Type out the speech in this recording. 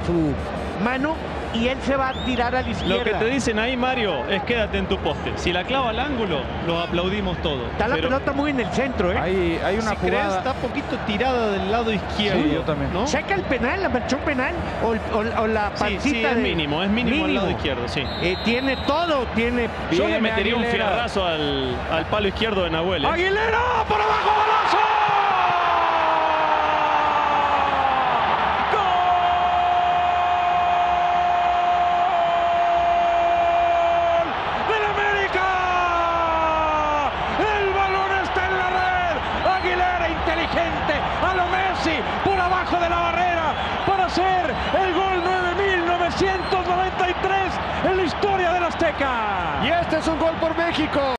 su mano y él se va a tirar a la izquierda. Lo que te dicen ahí, Mario, es quédate en tu poste. Si la clava al ángulo, los aplaudimos todos. Está la pelota muy en el centro, ¿eh? Hay una si jugada. crees, está poquito tirada del lado izquierdo. Sí, yo también. ¿no? Saca el penal, la marchó penal o la pancita. Sí, es mínimo al lado izquierdo, sí. Tiene todo, tiene... Yo le metería un Aguilera. fierrazo al palo izquierdo de Nahuel. ¡Aguilera! ¡Por abajo, golazo! Inteligente a lo Messi por abajo de la barrera para hacer el gol 9.993 en la historia del Azteca. Y este es un gol por México.